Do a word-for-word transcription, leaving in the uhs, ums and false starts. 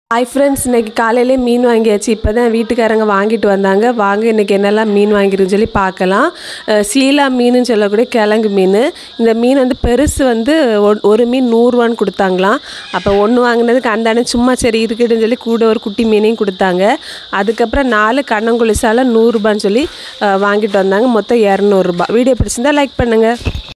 Hi friends, இன்னைக்கு காலையிலே மீன் வாங்கியாச்சு. இப்போதான் வீட்டுக்காரங்க வாங்கிட்டு வந்தாங்க. வாங்க இன்னைக்கு என்னெல்லாம் மீன் வாங்கிருன்னு சொல்லி பார்க்கலாம். சீலா மீனுன்னு சொல்லக்கூடிய கிழங்கு மீன். இந்த மீன் வந்து பெருசு வந்து ஒரு மீன் நூறு ரூபாய்ன்னு கொடுத்தாங்களாம். அப்போ ஒன்று வாங்கினதுக்கு அந்த அண்ணன் சும்மா சரி இருக்குதுன்னு சொல்லி கூட ஒரு குட்டி மீனையும் கொடுத்தாங்க. அதுக்கப்புறம் நாலு கண்ணங்குளிசால நூறு ரூபாய்ன்னு சொல்லி வாங்கிட்டு வந்தாங்க. மொத்தம் இரநூறு ரூபாய். வீடியோ பிடிச்சிருந்தா லைக் பண்ணுங்கள்.